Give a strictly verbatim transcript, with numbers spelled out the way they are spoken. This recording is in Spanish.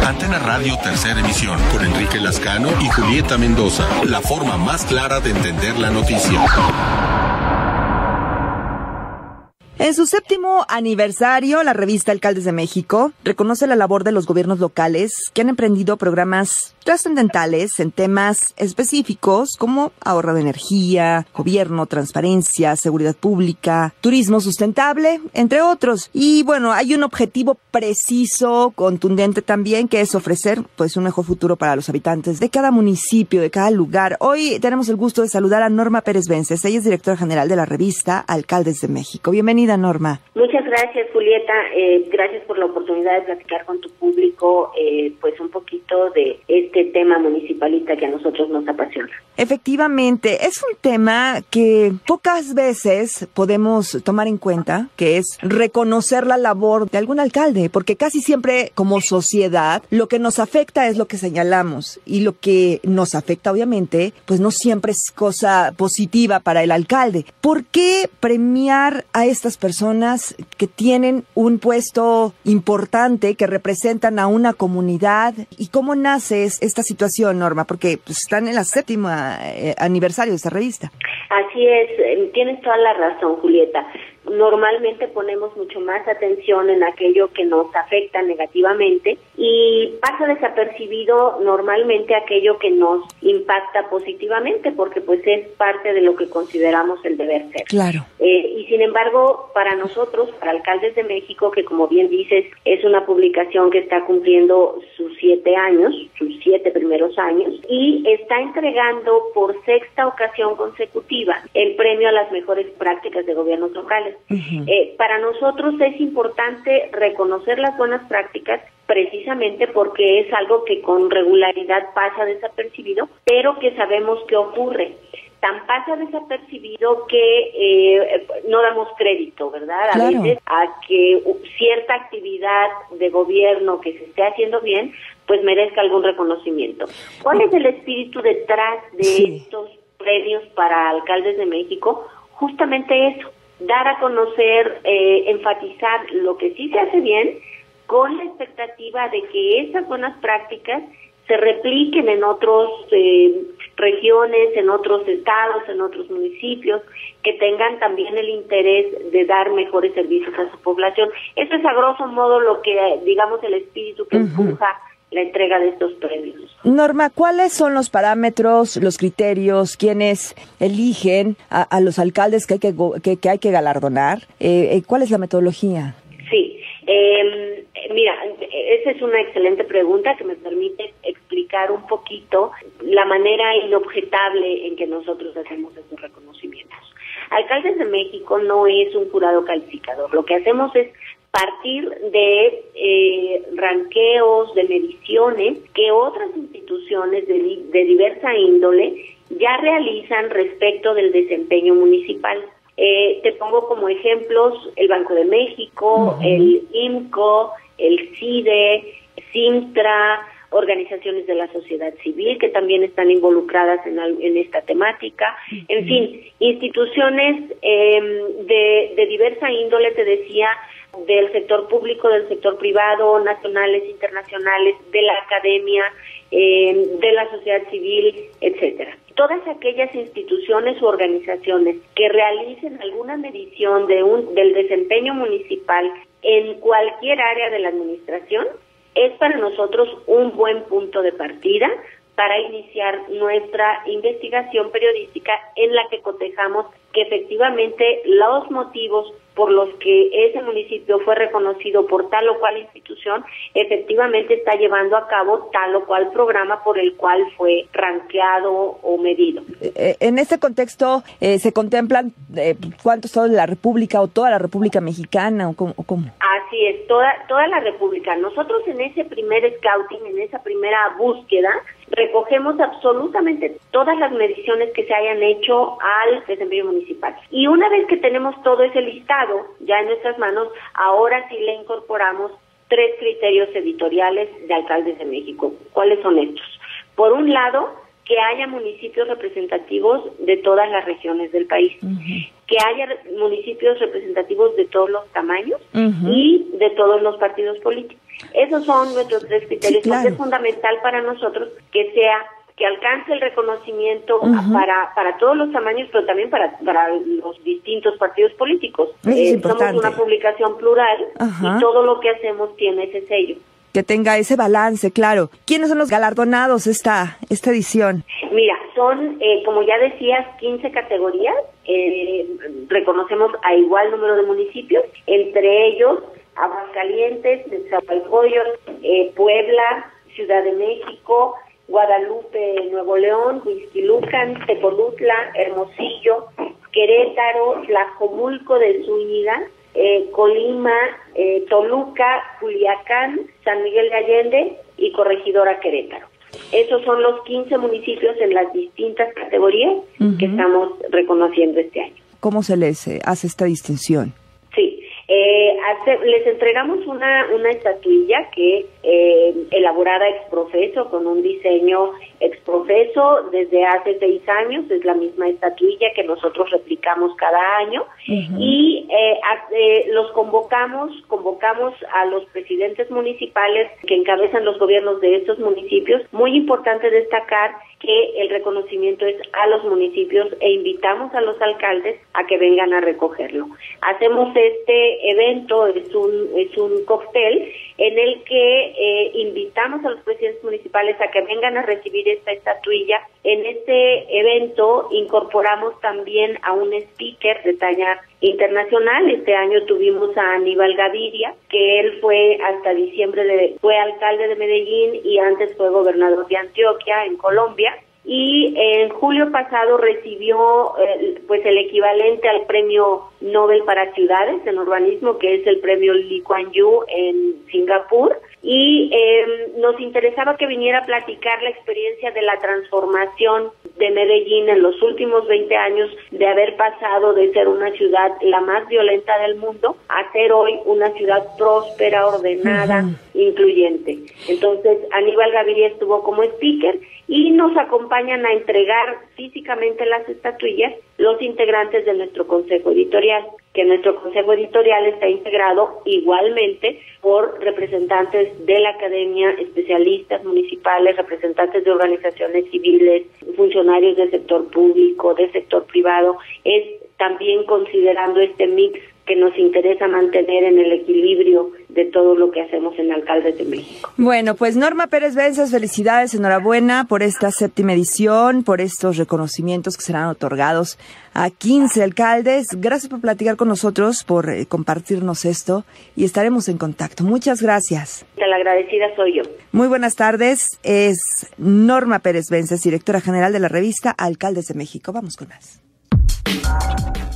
Antena Radio Tercera Emisión, con Enrique Lascano y Julieta Mendoza. La forma más clara de entender la noticia. En su séptimo aniversario, la revista Alcaldes de México reconoce la labor de los gobiernos locales que han emprendido programas trascendentales en temas específicos como ahorro de energía, gobierno, transparencia, seguridad pública, turismo sustentable, entre otros. Y bueno, hay un objetivo preciso, contundente también, que es ofrecer pues un mejor futuro para los habitantes de cada municipio, de cada lugar. Hoy tenemos el gusto de saludar a Norma Pérez Vences. Ella es directora general de la revista Alcaldes de México. Bienvenida, Norma. Muchas gracias, Julieta. Eh, gracias por la oportunidad de platicar con tu público, eh, pues un poquito de este tema municipalista que a nosotros nos apasiona. Efectivamente, es un tema que pocas veces podemos tomar en cuenta, que es reconocer la labor de algún alcalde, porque casi siempre como sociedad lo que nos afecta es lo que señalamos, y lo que nos afecta obviamente, pues no siempre es cosa positiva para el alcalde. ¿Por qué premiar a estas personas que tienen un puesto importante, que representan a una comunidad? ¿Y cómo nace esta situación, Norma? Porque pues, están en la séptima eh, aniversario de esta revista. Así es, eh, tienes toda la razón, Julieta. Normalmente ponemos mucho más atención en aquello que nos afecta negativamente y pasa desapercibido normalmente aquello que nos impacta positivamente, porque pues es parte de lo que consideramos el deber ser. Claro. Eh, y sin embargo, para nosotros, para Alcaldes de México, que como bien dices, es una publicación que está cumpliendo sus siete años, sus siete primeros años, y está entregando por sexta ocasión consecutiva el premio a las mejores prácticas de gobiernos locales. Uh-huh. Eh, para nosotros es importante reconocer las buenas prácticas precisamente porque es algo que con regularidad pasa desapercibido, pero que sabemos que ocurre. Tan pasa desapercibido que eh, no damos crédito, ¿verdad? A claro. veces a que cierta actividad de gobierno que se esté haciendo bien, pues merezca algún reconocimiento. ¿Cuál es el espíritu detrás de sí. estos premios para Alcaldes de México? Justamente eso, dar a conocer, eh, enfatizar lo que sí se hace bien, con la expectativa de que esas buenas prácticas se repliquen en otras eh, regiones, en otros estados, en otros municipios, que tengan también el interés de dar mejores servicios a su población. Eso es a grosso modo lo que, digamos, el espíritu que uh-huh. empuja la entrega de estos premios. Norma, ¿cuáles son los parámetros, los criterios, quienes eligen a, a los alcaldes que hay que, que, que hay que galardonar? Eh, ¿Cuál es la metodología? Sí, eh, mira, esa es una excelente pregunta que me permite explicar un poquito la manera inobjetable en que nosotros hacemos esos reconocimientos. Alcaldes de México no es un jurado calificador. Lo que hacemos es partir de eh, ranqueos, de mediciones que otras instituciones de, de diversa índole ya realizan respecto del desempeño municipal. Eh, te pongo como ejemplos el Banco de México, uh-huh. el I M C O, el CIDE, Cintra, organizaciones de la sociedad civil que también están involucradas en, en esta temática, uh-huh. en fin, instituciones eh, de, de diversa índole, te decía, del sector público, del sector privado, nacionales, internacionales, de la academia, eh, de la sociedad civil, etcétera. Todas aquellas instituciones u organizaciones que realicen alguna medición de un, del desempeño municipal en cualquier área de la administración es para nosotros un buen punto de partida para iniciar nuestra investigación periodística en la que cotejamos que efectivamente los motivos por los que ese municipio fue reconocido por tal o cual institución, efectivamente está llevando a cabo tal o cual programa por el cual fue ranqueado o medido. Eh, en este contexto, eh, ¿se contemplan eh, cuántos son de la República o toda la República Mexicana o cómo? O cómo? Así es, toda, toda la República. Nosotros en ese primer scouting, en esa primera búsqueda, recogemos absolutamente todas las mediciones que se hayan hecho al desempeño municipal. Y una vez que tenemos todo ese listado ya en nuestras manos, ahora sí le incorporamos tres criterios editoriales de Alcaldes de México. ¿Cuáles son estos? Por un lado, que haya municipios representativos de todas las regiones del país, uh-huh. que haya municipios representativos de todos los tamaños uh-huh. y de todos los partidos políticos. Esos son nuestros tres criterios, sí, claro. porque es fundamental para nosotros que sea que alcance el reconocimiento uh-huh. para para todos los tamaños, pero también para para los distintos partidos políticos. Es eh, somos una publicación plural uh-huh. y todo lo que hacemos tiene ese sello. Que tenga ese balance, claro. ¿Quiénes son los galardonados esta esta edición? Mira, son, eh, como ya decías, quince categorías. Eh, reconocemos a igual número de municipios, entre ellos Aguascalientes, Nezahualcóyotl, eh, Puebla, Ciudad de México, Guadalupe, Nuevo León, Huixquilucan, Tepolutla, Hermosillo, Querétaro, Tlajomulco de Zúñiga, eh, Colima, eh, Toluca, Culiacán, San Miguel de Allende y Corregidora Querétaro. Esos son los quince municipios en las distintas categorías uh-huh. que estamos reconociendo este año. ¿Cómo se les eh, hace esta distinción? Sí. Eh, hace, les entregamos una una estatuilla que eh, elaborada ex profeso, con un diseño ex profeso desde hace seis años, es la misma estatuilla que nosotros replicamos cada año uh-huh. y eh, a, eh, los convocamos, convocamos a los presidentes municipales que encabezan los gobiernos de estos municipios. Muy importante destacar que el reconocimiento es a los municipios e invitamos a los alcaldes a que vengan a recogerlo. Hacemos este evento, es un es un cóctel en el que eh, invitamos a los presidentes municipales a que vengan a recibir esta estatuilla. En este evento incorporamos también a un speaker de talla internacional. Este año tuvimos a Aníbal Gaviria, que él fue hasta diciembre de, fue alcalde de Medellín y antes fue gobernador de Antioquia en Colombia. Y en julio pasado recibió eh, pues el equivalente al premio Nobel para ciudades en urbanismo, que es el premio Lee Kuan Yew en Singapur, y eh, nos interesaba que viniera a platicar la experiencia de la transformación de Medellín en los últimos veinte años, de haber pasado de ser una ciudad la más violenta del mundo a ser hoy una ciudad próspera, ordenada, uh-huh. incluyente. Entonces Aníbal Gaviria estuvo como speaker y nos acompañan a entregar físicamente las estatuillas los integrantes de nuestro consejo editorial, que nuestro consejo editorial está integrado igualmente por representantes de la academia, especialistas municipales, representantes de organizaciones civiles, funcionarios del sector público, del sector privado. Es también considerando este mix que nos interesa mantener en el equilibrio de todo lo que hacemos en Alcaldes de México. Bueno, pues Norma Pérez Benzas, felicidades, enhorabuena por esta séptima edición, por estos reconocimientos que serán otorgados a quince alcaldes. Gracias por platicar con nosotros, por eh, compartirnos esto y estaremos en contacto. Muchas gracias. La agradecida soy yo. Muy buenas tardes, es Norma Pérez Benzas, directora general de la revista Alcaldes de México. Vamos con más.